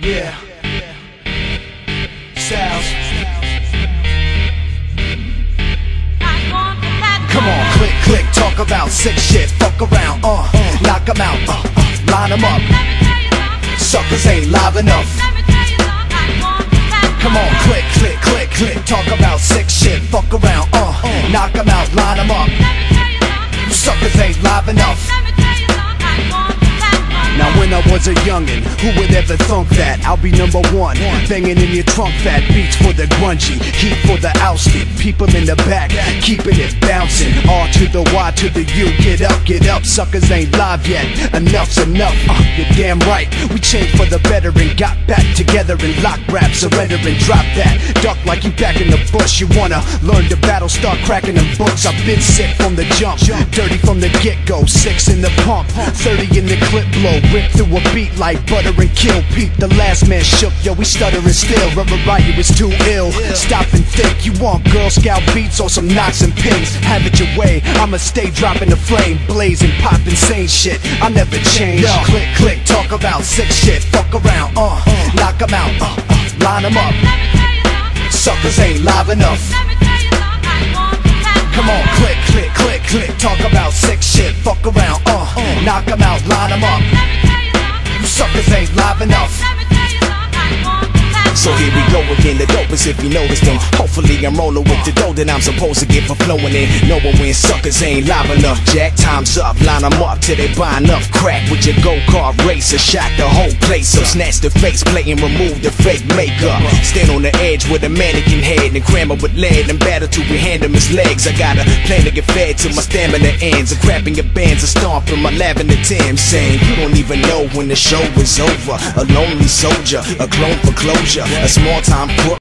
Yeah. Styles. Come on, click, click, talk about sick shit. Fuck around, knock 'em out, line 'em up. Suckers ain't live enough. Come on, click, click, click, click, talk about sick shit. Fuck around, knock 'em out, line 'em up. You suckers ain't live enough. Now when I was a youngin', who would ever thunk that I'll be number one, banging in your trunk fat beats for the grungy, heat for the ousted, people in the back, keeping it bouncing. R to the Y to the U, get up, suckers ain't live yet. Enough's enough, you're damn right. We changed for the better and got back together and lock rap, surrender and drop that. Duck like you back in the bush. You wanna learn the battle, start cracking them books. I've been sick from the jump, dirty from the get-go. 6 in the pump, 30 in the clip blow. Rip through a beat like butter and kill. Peep, the last man shook, yo, we stuttering still. Rubber Riot was too ill. Stop and think, you want Girl Scout beats or some knocks and pins? Have it your way, I'ma stay dropping the flame, blazing, pop insane shit. I never change. Yo, click, click, talk about sick shit. Fuck around, knock 'em out, line 'em up. Suckers ain't live enough. Come on, click, click, click, click, talk about sick shit. Fuck around, knock 'em out, line 'em up. You suckers ain't live enough. So here we go again, the dopest if you noticed them. Hopefully I'm rolling with the dough that I'm supposed to get for flowing in. No one wins, suckers ain't live enough. Jack, time's up, line 'em up till they buy enough crack. With your go-kart racer, shot the whole place up. Snatch the face plate and remove the fake makeup. Stand on the edge with a mannequin head and cram it with lead and batter till we hand him his legs. I got a plan to get fed till my stamina ends. I'm crapping your bands and stomping my lavender Tim, saying you don't even know when the show is over. A lonely soldier, a clone for closure. A small time crook